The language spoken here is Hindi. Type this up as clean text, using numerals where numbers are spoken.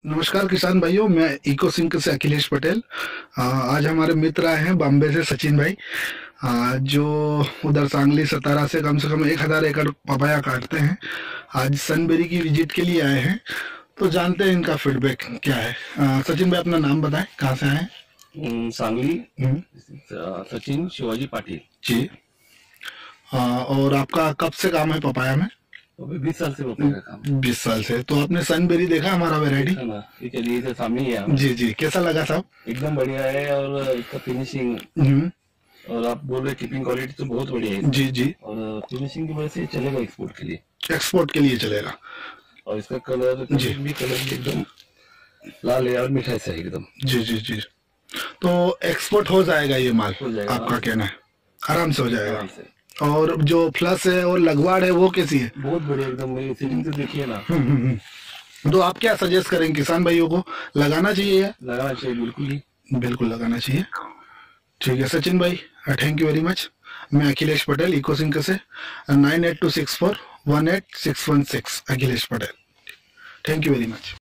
नमस्कार किसान भाइयों, मैं इको सिंक से अखिलेश पटेल। आज हमारे मित्र आए हैं बॉम्बे से, सचिन भाई, जो उधर सांगली सतारा से कम 1000 एकड़ पपाया काटते हैं। आज सनबेरी की विजिट के लिए आए हैं, तो जानते हैं इनका फीडबैक क्या है। सचिन भाई, अपना नाम बताएं, कहाँ से आए हैं? सांगली। सचिन शिवाजी पाटिल जी। और आपका कब से काम है पपाया में? अभी 20 साल से पपाया का काम। 20 साल से। तो आपने सनबेरी देखा हमारा वेराइटी? है ना, ये चलिए इधर सामने ही है। जी जी, कैसा लगा साहब? एकदम बढ़िया है, और इसका फिनिशिंग, और आप बोल रहे कीपिंग क्वालिटी तो बहुत बढ़िया है। जी जी। और फिनिशिंग की वजह से चलेगा एक्सपोर्ट के लिए। एक्सपोर्ट के लिए चलेगा। और इसका कलर जी। कलर भी एकदम लाल है और मिठाई से एकदम। जी जी जी। तो एक्सपोर्ट हो जाएगा ये माल? हो जाएगा, आपका कहना है आराम से हो जाएगा। आराम से। और जो फ्लस है और लगवाड़ है वो कैसी है? बहुत बढ़िया एकदम, सीटिंग तो देखिए ना। तो आप क्या सजेस्ट करेंगे किसान भाइयों को, लगाना चाहिए या? लगाना चाहिए, बिल्कुल ही। बिल्कुल लगाना चाहिए। ठीक है सचिन भाई, थैंक यू वेरी मच। मैं अखिलेश पटेल, इको सिंक से, 9826418616 Akhilesh Patel. Thank you very much.